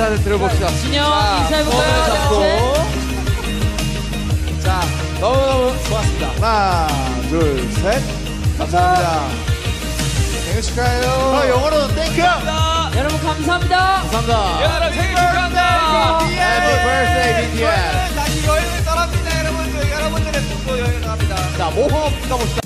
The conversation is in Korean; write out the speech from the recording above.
인사를 들어봅시다. 진영 자, 인사해볼까요? 손을 잡고. 자, 너무너무 고맙습니다. 하나, 둘, 셋. 감사합니다. 생일 축하해요. 영어로 땡큐. 여러분 감사합니다. 감사합니다. 여러분 생일 축하합니다. Happy birthday, BTS. 다시 여행을 떠납니다. 여러분들. 여러분들의 꿈도 여행을 갑니다. 자, 모험 가봅시다.